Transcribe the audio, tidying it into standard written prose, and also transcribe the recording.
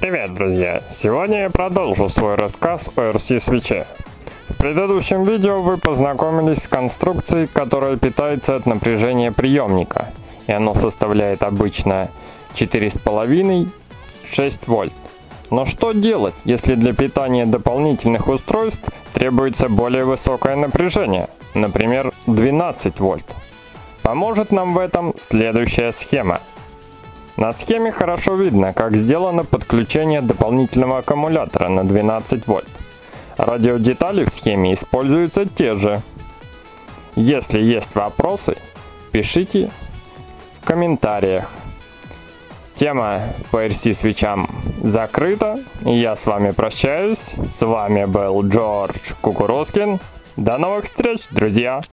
Привет, друзья! Сегодня я продолжу свой рассказ о RC-свече. В предыдущем видео вы познакомились с конструкцией, которая питается от напряжения приемника, и оно составляет обычно 4,5-6 вольт. Но что делать, если для питания дополнительных устройств требуется более высокое напряжение, например 12 вольт? Поможет нам в этом следующая схема. На схеме хорошо видно, как сделано подключение дополнительного аккумулятора на 12 вольт. Радиодетали в схеме используются те же. Если есть вопросы, пишите в комментариях. Тема по RC-свечам закрыта, и я с вами прощаюсь. С вами был Джордж Кукурузкин. До новых встреч, друзья!